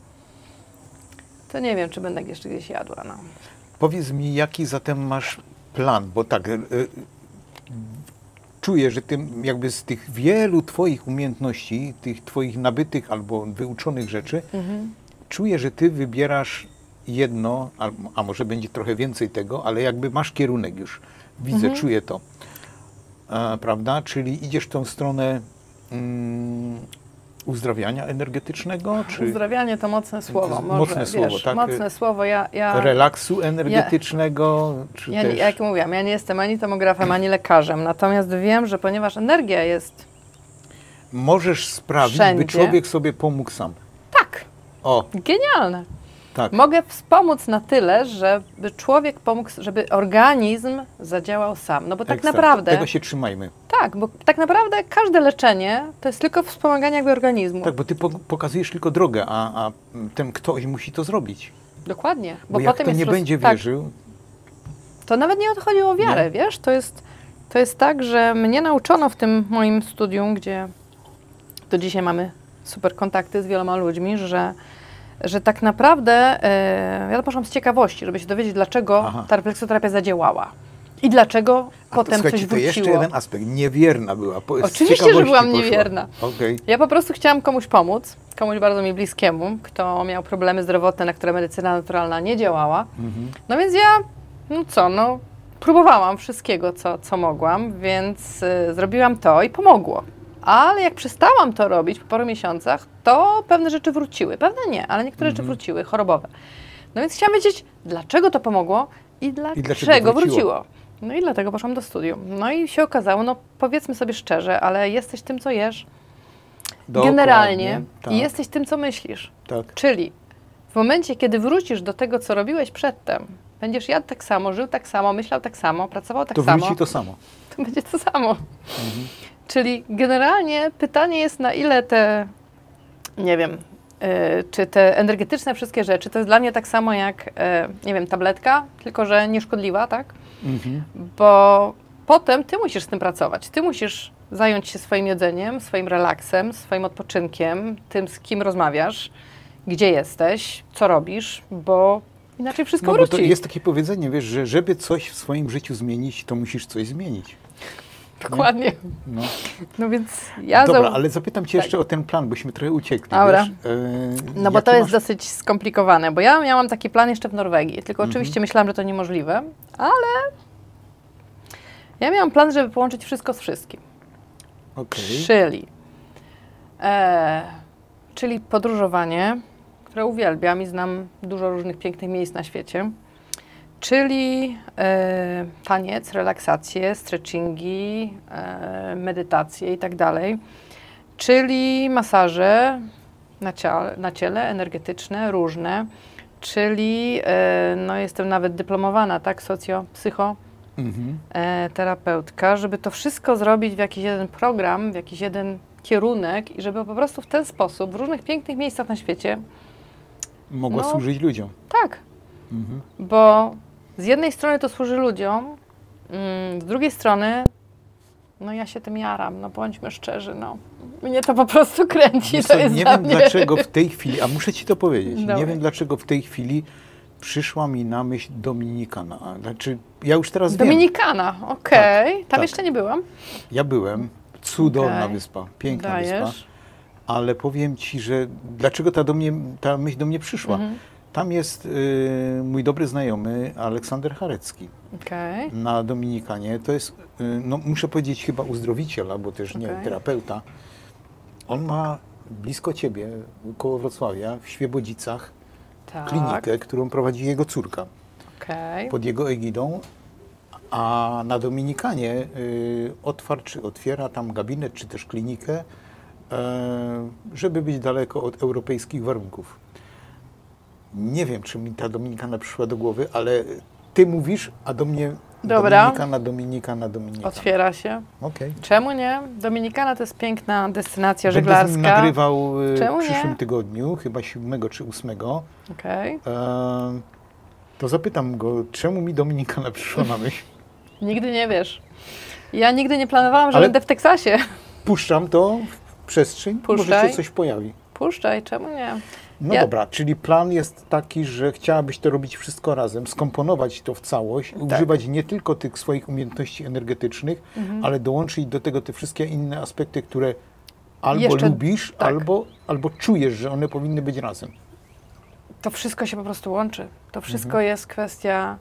to nie wiem, czy będę jeszcze gdzieś jadła. No. Powiedz mi, jaki zatem masz plan, bo tak, czuję, że ty jakby z tych wielu twoich umiejętności, tych twoich nabytych albo wyuczonych rzeczy, czuję, że ty wybierasz jedno, a może będzie trochę więcej tego, ale jakby masz kierunek już. Widzę, czuję to. Prawda? Czyli idziesz w tą stronę uzdrawiania energetycznego? Czy Uzdrawianie to mocne słowo. Może, mocne słowo, wiesz, tak? Mocne słowo. Relaksu energetycznego? Czy też... Jak mówiłam, ja nie jestem ani tomografem, ani lekarzem. Natomiast wiem, że ponieważ energia jest Możesz sprawić, wszędzie. by człowiek sobie pomógł sam. Tak. O, Genialne. tak. Mogę wspomóc na tyle, żeby człowiek pomógł, żeby organizm zadziałał sam. No bo tak Ekstra. naprawdę... Tego się trzymajmy. Tak, bo tak naprawdę każde leczenie to jest tylko wspomaganie jakby organizmu. Tak, bo ty pokazujesz tylko drogę, a ten ktoś musi to zrobić. Dokładnie. Bo jak potem to jest nie będzie tak, wierzył, to nawet nie chodzi o wiarę, Nie. wiesz? To jest tak, że mnie nauczono w tym moim studium, gdzie do dzisiaj mamy super kontakty z wieloma ludźmi, że tak naprawdę ja to poszłam z ciekawości, żeby się dowiedzieć, dlaczego ta refleksoterapia zadziałała i dlaczego potem coś to wróciło. jeszcze jeden aspekt. Niewierna była. Oczywiście, że byłam niewierna. Okay. Ja po prostu chciałam komuś pomóc, komuś bardzo mi bliskiemu, kto miał problemy zdrowotne, na które medycyna naturalna nie działała. No więc ja, próbowałam wszystkiego, co mogłam, więc zrobiłam to i pomogło. Ale jak przestałam to robić po paru miesiącach, to pewne rzeczy wróciły. Pewne nie, ale niektóre rzeczy wróciły, chorobowe. No więc chciałam wiedzieć, dlaczego to pomogło i dlaczego wróciło. No i dlatego poszłam do studium. No i się okazało, no powiedzmy sobie szczerze, ale jesteś tym, co jesz. Generalnie tak. I jesteś tym, co myślisz. Tak. Czyli w momencie, kiedy wrócisz do tego, co robiłeś przedtem, będziesz jadł tak samo, żył tak samo, myślał tak samo, pracował tak To samo. wróci to samo. To będzie to samo. Czyli generalnie pytanie jest, na ile te, nie wiem, czy te energetyczne wszystkie rzeczy, to jest dla mnie tak samo jak, nie wiem, tabletka, tylko że nieszkodliwa, tak? Bo potem ty musisz z tym pracować. Ty musisz zająć się swoim jedzeniem, swoim relaksem, swoim odpoczynkiem, tym, z kim rozmawiasz, gdzie jesteś, co robisz, bo inaczej wszystko Bo wróci. to jest takie powiedzenie, wiesz, że żeby coś w swoim życiu zmienić, to musisz coś zmienić. Dokładnie. No. No więc ja... Dobra, ale zapytam cię jeszcze o ten plan, bośmy trochę uciekli, Dobra. wiesz? No bo Jaki to jest masz- dosyć skomplikowane, bo ja miałam taki plan jeszcze w Norwegii, tylko oczywiście myślałam, że to niemożliwe, ale ja miałam plan, żeby połączyć wszystko z wszystkim. Okej. Czyli podróżowanie, które uwielbiam i znam dużo różnych pięknych miejsc na świecie, czyli taniec, relaksacje, stretchingi, medytacje i tak dalej, czyli masaże na ciele, energetyczne, różne, czyli no jestem nawet dyplomowana, tak, terapeutka, żeby to wszystko zrobić w jakiś jeden program, w jakiś jeden kierunek i żeby po prostu w ten sposób w różnych pięknych miejscach na świecie, Mogła no, służyć ludziom. tak, bo z jednej strony to służy ludziom, z drugiej strony no ja się tym jaram, no bądźmy szczerzy, no. Mnie to po prostu kręci, Wiesz to co, jest nie dla wiem mnie... dlaczego w tej chwili, a muszę ci to powiedzieć, Dobra. nie wiem dlaczego w tej chwili przyszła mi na myśl Dominikana. Znaczy, ja już teraz wiem. Dominikana, okej. Tam tak. jeszcze nie byłam. Ja byłem. Cudowna Okej. wyspa, piękna wyspa. Dajesz. Ale powiem ci, że dlaczego ta myśl do mnie przyszła? Tam jest mój dobry znajomy Aleksander Charecki Okej. na Dominikanie. To jest, no muszę powiedzieć, chyba uzdrowiciel, albo też nie Okej. terapeuta. On ma blisko ciebie, koło Wrocławia, w Świebodzicach, Tak. klinikę, którą prowadzi jego córka Okej. pod jego egidą. A na Dominikanie otwiera tam gabinet, czy też klinikę, żeby być daleko od europejskich warunków. Nie wiem, czy mi ta Dominikana przyszła do głowy, ale ty mówisz, a do mnie Dobra. Dominikana. Otwiera się. Okej. Czemu nie? Dominikana to jest piękna destynacja Będę z żeglarska. nim nagrywał Czemu w nie? przyszłym tygodniu, chyba 7 czy 8. Okej. To zapytam go, czemu mi Dominikana przyszła na myśl. Nigdy nie wiesz. Ja nigdy nie planowałam, że Ale- będę w Teksasie. Puszczam to w przestrzeń, może Puszczaj. się coś pojawi. Puszczaj, czemu nie? No Ja- dobra, czyli plan jest taki, że chciałabyś to robić wszystko razem, skomponować to w całość, Tak. używać nie tylko tych swoich umiejętności energetycznych, Mhm. ale dołączyć do tego te wszystkie inne aspekty, które albo Jeszcze- lubisz, tak. albo czujesz, że one powinny być razem. To wszystko się po prostu łączy. To wszystko Mhm. jest kwestia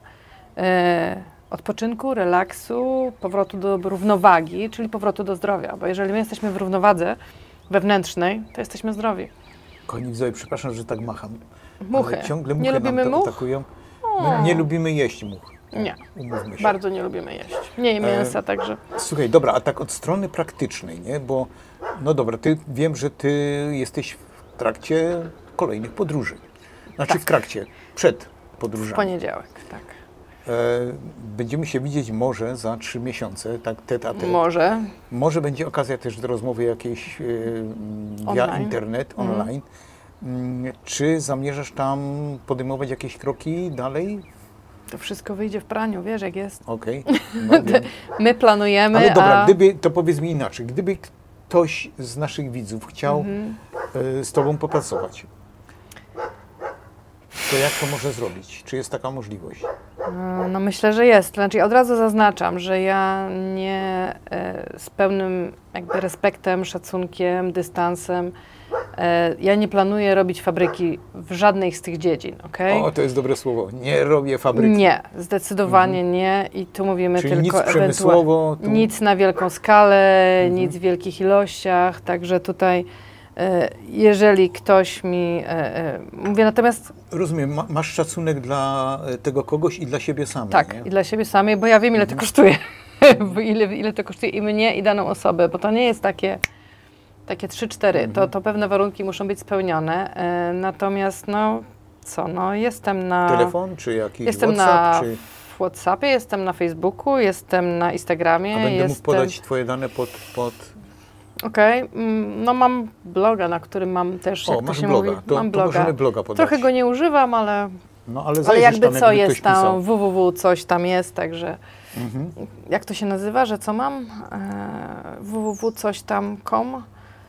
odpoczynku, relaksu, powrotu do równowagi, czyli powrotu do zdrowia. Bo jeżeli my jesteśmy w równowadze wewnętrznej, to jesteśmy zdrowi. Kochani widzowie, przepraszam, że tak macham. Muchy. Ale ciągle Nie muchy lubimy nam to much? atakują. My nie lubimy jeść much. Nie. Umówmy się. Bardzo nie lubimy jeść. Mniej mięsa, także. Słuchaj, dobra, a tak od strony praktycznej, nie? Bo, no dobra, wiem, że ty jesteś w trakcie kolejnych podróży. Znaczy Tak. w trakcie, przed W podróżami. poniedziałek, tak. Będziemy się widzieć może za 3 miesiące, tak tete a tete. Może. Może będzie okazja też do rozmowy jakiejś via Online. internet, online. Czy zamierzasz tam podejmować jakieś kroki dalej? To wszystko wyjdzie w praniu, wiesz jak jest. Okej. No, wiem. My planujemy, Ale dobra, a... to powiedz mi inaczej. Gdyby ktoś z naszych widzów chciał z Tobą popracować, to jak to może zrobić? Czy jest taka możliwość? No myślę, że jest. Znaczy od razu zaznaczam, że ja nie z pełnym jakby respektem, szacunkiem, dystansem Ja nie planuję robić fabryki w żadnej z tych dziedzin, okej? O, to jest dobre słowo. Nie robię fabryki. Nie, zdecydowanie nie i tu mówimy Czyli nic tylko przemysłowo. Tu... nic na wielką skalę, nic w wielkich ilościach, także tutaj jeżeli ktoś mi, mówię natomiast... Rozumiem, masz szacunek dla tego kogoś i dla siebie samej, Tak, nie? i dla siebie samej, bo ja wiem ile to kosztuje, bo ile to kosztuje i mnie i daną osobę, bo to nie jest takie 3-4, to pewne warunki muszą być spełnione, natomiast no co, no jestem na... Telefon, czy jakiś Jestem WhatsApp, na czy... WhatsAppie, jestem na Facebooku, jestem na Instagramie. A będę mógł jestem... podać twoje dane pod... Okej, no mam bloga, na którym mam też, jak to masz się bloga. mówi, To mam bloga. możemy bloga podać. Trochę go nie używam, ale ale zajrzysz jakby tam, co jakby jest ktoś pisał. tam, www coś tam jest, także jak to się nazywa, że co mam? www coś tam.com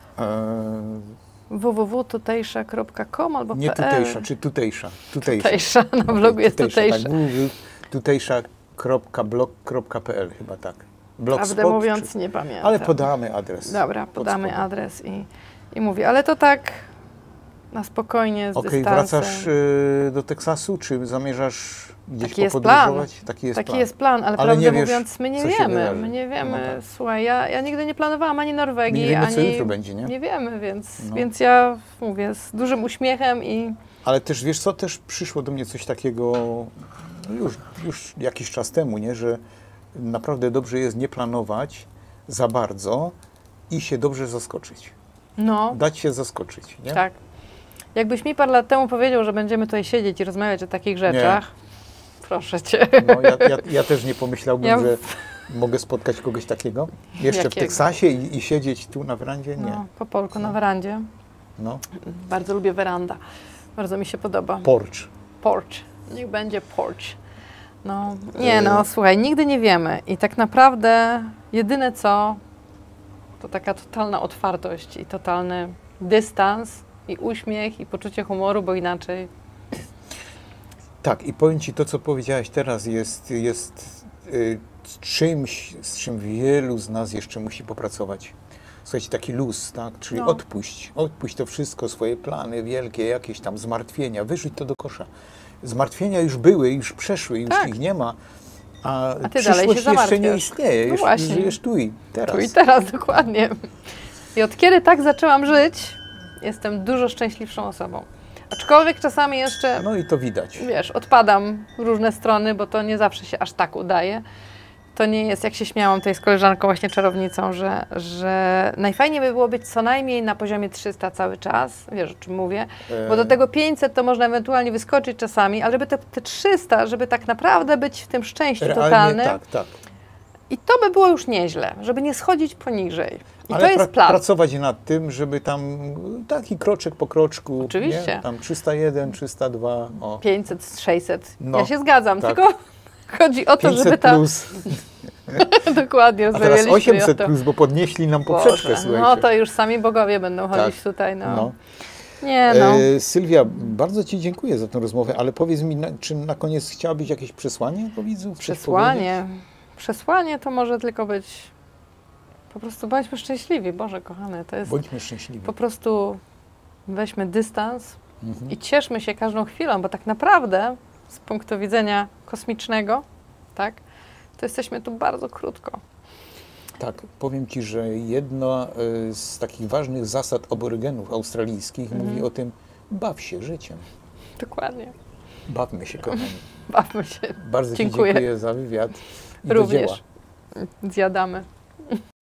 www.tutejsza.com albo Nie PL. tutejsza, czy tutejsza? Tutejsza, na blogu jest tutejsza. Tak, tutejsza.blog.pl chyba tak. Prawdę Blogspot, mówiąc nie pamiętam. Ale podamy adres. Dobra, podamy spodem. adres i mówię, ale to tak na spokojnie, z Okej, dystansem. wracasz do Teksasu, czy zamierzasz gdzieś Taki jest popodróżować? Taki jest plan, ale Ale prawdę nie wiesz, mówiąc, my nie co się wiemy. wydarzy. My nie wiemy. No tak. Słuchaj, ja nigdy nie planowałam ani Norwegii, My nie wiemy, ani... co jutro będzie, nie? Nie wiemy, No. więc ja mówię z dużym uśmiechem i... Ale też, wiesz co, też przyszło do mnie coś takiego już jakiś czas temu, nie? Że naprawdę dobrze jest nie planować za bardzo i się dobrze zaskoczyć. No, Dać się zaskoczyć, nie? tak. Jakbyś mi parę lat temu powiedział, że będziemy tutaj siedzieć i rozmawiać o takich rzeczach, proszę cię. No, ja też nie pomyślałbym, że mogę spotkać kogoś takiego. Jeszcze w Jakiego? Teksasie i siedzieć tu na werandzie? Nie. No, po polku na werandzie. No. Bardzo lubię weranda. Bardzo mi się podoba. Porch. Porch. Niech będzie porch. No, nie no, słuchaj, nigdy nie wiemy. I tak naprawdę jedyne co, to taka totalna otwartość i totalny dystans i uśmiech i poczucie humoru, bo inaczej... Tak, i powiem Ci, to co powiedziałaś teraz jest czymś, z czym wielu z nas jeszcze musi popracować. Słuchajcie, taki luz, tak? Czyli No. odpuść to wszystko, swoje plany wielkie, jakieś tam zmartwienia, wyrzuć to do kosza. Zmartwienia już były, już przeszły, już Tak. ich nie ma, a ty dalej się przyszłość jeszcze nie zamartwiasz. istnieje, No jeszcze właśnie. żyjesz tu i teraz. Tu i teraz, dokładnie. I od kiedy tak zaczęłam żyć, jestem dużo szczęśliwszą osobą. Aczkolwiek czasami jeszcze, No i to widać. wiesz, odpadam w różne strony, bo to nie zawsze się aż tak udaje. To nie jest, jak się śmiałam tutaj z koleżanką właśnie czarownicą, że najfajniej by było być co najmniej na poziomie 300 cały czas, wiesz o czym mówię, bo do tego 500 to można ewentualnie wyskoczyć czasami, ale żeby te 300, żeby tak naprawdę być w tym szczęściu Realnie totalnym, tak. i to by było już nieźle, żeby nie schodzić poniżej. I Ale to jest plan. pracować nad tym, żeby tam taki kroczek po kroczku, Oczywiście. nie? Tam 301, 302, o. 500, 600, No, ja się zgadzam, tak. tylko chodzi o to, 500 żeby tam... plus, dokładnie, a teraz rozmawialiśmy 800 o tym. plus, bo podnieśli nam poprzeczkę, Boże, słuchajcie. no to już sami bogowie będą chodzić Tak. tutaj, no. No. Nie no. Sylwia, bardzo Ci dziękuję za tę rozmowę, ale powiedz mi, czy na koniec chciałabyś jakieś przesłanie do widzów? Coś Przesłanie. Przesłanie to może tylko być po prostu bądźmy szczęśliwi, Boże kochany, to jest powiedzieć? Bądźmy szczęśliwi. po prostu weźmy dystans Mhm. i cieszmy się każdą chwilą, bo tak naprawdę z punktu widzenia kosmicznego, tak, to jesteśmy tu bardzo krótko. Tak, powiem Ci, że jedna z takich ważnych zasad aborygenów australijskich mówi o tym, baw się życiem. Dokładnie. Bawmy się, kochani. Bawmy się. Bardzo Ci Dziękuję. dziękuję za wywiad i do dzieła. Również. Zjadamy.